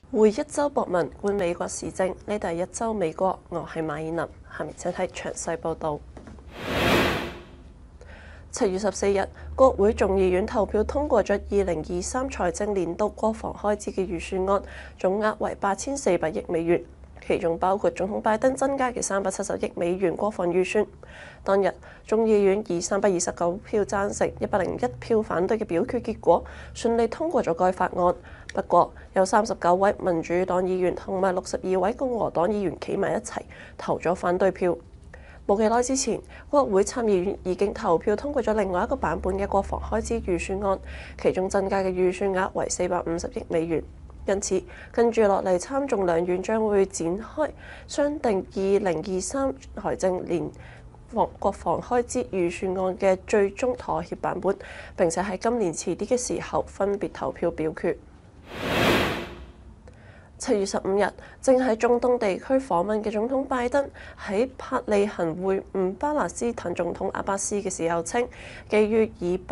會一周博文觀美國時政，呢度係一周美國，我係馬爾林。下面請睇詳細報導。7月14日，國會眾議院投票通過咗2023財政年度國防開支嘅預算案，總額為8400億美元，其中包括總統拜登增加嘅370億美元國防預算。當日，眾議院以329票贊成、101票反對嘅表決結果，順利通過咗該法案。不過，有39位民主黨議員同埋62位共和黨議員企埋一齊投咗反對票。冇幾耐之前，國會參議院已經投票通過咗另外一個版本嘅國防開支預算案，其中增加嘅預算額為450億美元。因此，跟住落嚟參眾兩院將會展開商定2023財政年國防開支預算案嘅最終妥協版本，並且喺今年遲啲嘅時候分別投票表決。7月15日，正喺中東地區訪問嘅總統拜登喺伯利恆會晤巴勒斯坦總統阿巴斯嘅時候稱，基於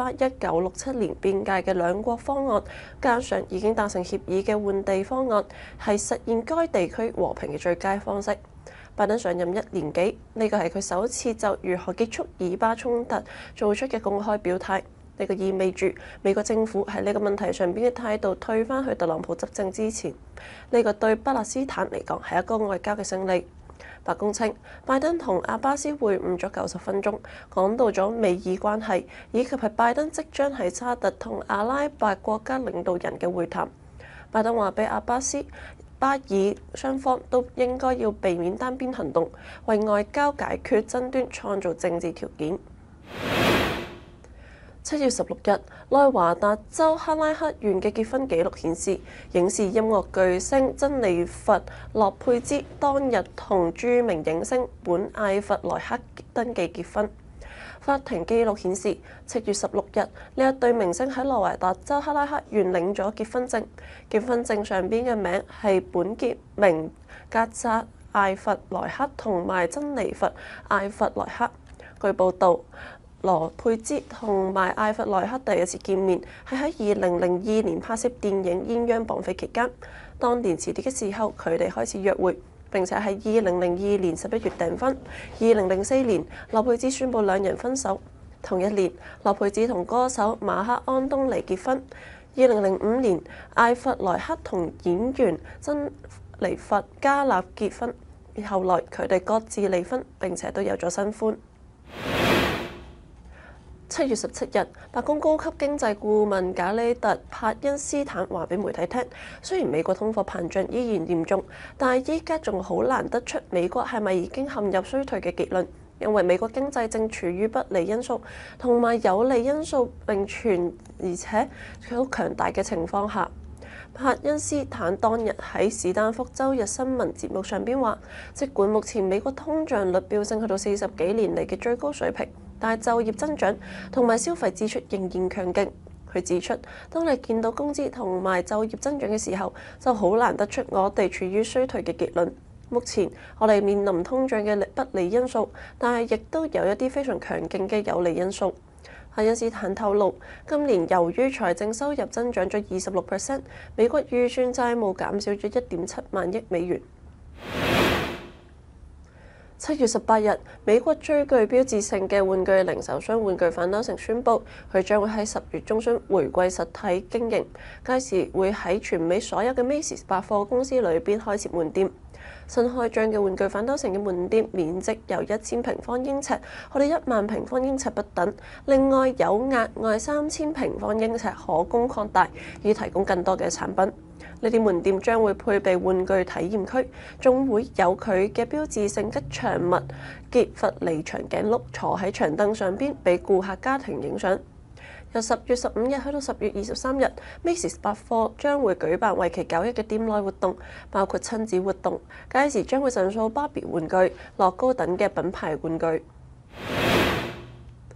1967年邊界嘅兩國方案，加上已經達成協議嘅換地方案，係實現該地區和平嘅最佳方式。拜登上任1年幾，呢個係佢首次就如何結束以巴衝突做出嘅公開表態。呢個意味住美國政府喺呢個問題上邊嘅態度退返去特朗普執政之前。呢個對巴勒斯坦嚟講係一個外交嘅勝利。白宮稱，拜登同阿巴斯會晤咗90分鐘，講到咗美以關係，以及係拜登即將喺沙特同阿拉伯國家領導人嘅會談。拜登話俾阿巴斯、巴以雙方都應該要避免單邊行動，為外交解決爭端創造政治條件。7月16日，內華達州克拉克縣嘅結婚記錄顯示，影視音樂巨星珍妮佛·洛佩茲當日同著名影星本·艾弗萊克登記結婚。法庭記錄顯示，7月16日，呢一對明星喺內華達州克拉克縣領咗結婚證，結婚證上邊嘅名係本傑明·格扎·艾弗萊克同埋珍妮佛·艾弗萊克。據報導，羅佩茲同埋艾弗萊克第一次見面係喺2002年拍攝電影《鴛鴦綁匪》期間。當年遲啲嘅時候，佢哋開始約會，並且喺2002年11月訂婚。2004年，羅佩茲宣布兩人分手。同一年，羅佩茲同歌手馬克安東尼結婚。2005年，艾弗萊克同演員珍妮佛加納結婚。後來佢哋各自離婚，並且都有咗新歡。7月17日，白宮高級經濟顧問賈里特·帕恩斯坦話俾媒體聽，雖然美國通貨膨脹依然嚴重，但係依家仲好難得出美國係咪已經陷入衰退嘅結論，因為美國經濟正處於不利因素同埋有利因素並存，而且好強大嘅情況下。帕恩斯坦當日喺史丹福週日新聞節目上邊話，儘管目前美國通脹率飆升去到40幾年嚟嘅最高水平，但係就業增長同埋消費支出仍然強勁。佢指出，當你見到工資同埋就業增長嘅時候，就好難得出我哋處於衰退嘅結論。目前我哋面臨通脹嘅不利因素，但係亦都有一啲非常強勁嘅有利因素。帕恩斯坦透露，今年由於財政收入增長咗26%，美國預算債務減少咗1.7萬億美元。7月18日，美國最具標誌性嘅玩具零售商玩具反斗城宣布，佢將會喺10月中旬回歸實體經營，屆時會喺全美所有嘅 Macy's 百貨公司裏邊開設門店。新開張嘅玩具反斗城嘅門店面積由1000平方英尺去到1萬平方英尺不等，另外有額外3000平方英尺可供擴大，以提供更多嘅產品。呢啲門店將會配備玩具體驗區，仲會有佢嘅標誌性吉祥物傑弗尼長頸鹿坐喺長凳上邊，俾顧客家庭影相。由10月15日去到10月23日，Macy's 百貨將會舉辦為期9日嘅店內活動，包括親子活動，屆時將會贈送芭比玩具、樂高等嘅品牌玩具。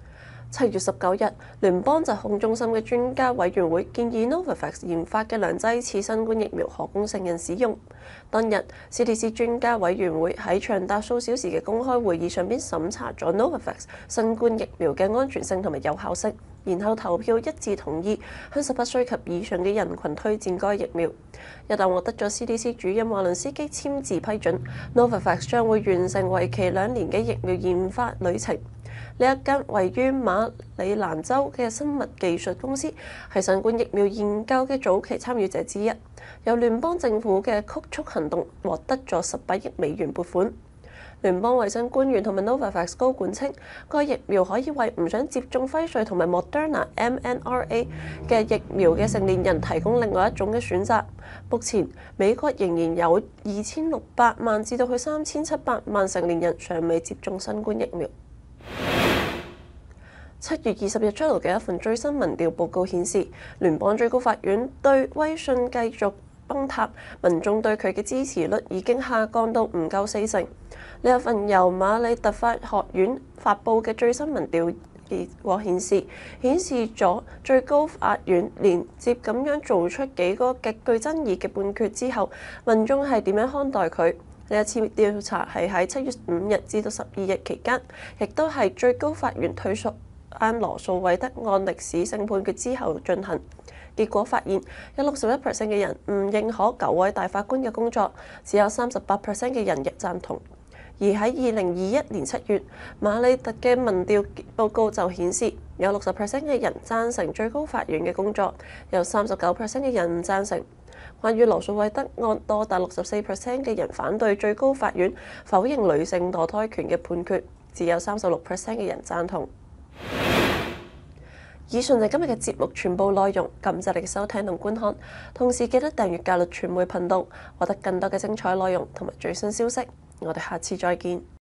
7月19日，聯邦疾控中心嘅專家委員會建議 Novavax 研發嘅兩劑次新冠疫苗可供成人使用。當日 ，CDC 專家委員會喺長達數小時嘅公開會議上邊審查咗 Novavax 新冠疫苗嘅安全性同埋有效性，然後投票一致同意向18歲及以上嘅人群推薦該疫苗。一旦獲得咗 CDC 主任華倫斯基簽字批准，Novavax 將會完成為期2年嘅疫苗研發旅程。呢一間位於馬里蘭州嘅生物技術公司係新冠疫苗研究嘅早期參與者之一，由聯邦政府嘅曲速行動獲得咗18億美元撥款。聯邦衛生官員同埋 Novavax 高管稱，該疫苗可以為唔想接種輝瑞同埋 Moderna mRNA 嘅疫苗嘅成年人提供另外一種嘅選擇。目前美國仍然有2600萬至到去3700萬成年人尚未接種新冠疫苗。7月20日出爐嘅一份最新民調報告顯示，聯邦最高法院對威信繼續崩塌，民眾對佢嘅支持率已經下降到唔夠40%。呢一份由馬里特法學院發布嘅最新民調結果顯示咗最高法院連接咁樣做出幾個極具爭議嘅判決之後，民眾係點樣看待佢？呢一次調查係喺7月5日至到12日期間，亦都係最高法院退出按羅素韋德案歷史性判決之後進行。結果發現，有61% 嘅人唔認可9位大法官嘅工作，只有38% 嘅人亦贊同。而喺2021年7月，馬里特嘅民調報告就顯示，有60% 嘅人贊成最高法院嘅工作，有39% 嘅人唔贊成。關於羅素韋德案，多達64% 嘅人反對最高法院否認女性墮胎權嘅判決，只有36% 嘅人贊同。以上就係今日嘅節目全部內容，感謝你嘅收聽同觀看。同時記得訂閱教律傳媒頻道，獲得更多嘅精彩內容同埋最新消息。我哋下次再見。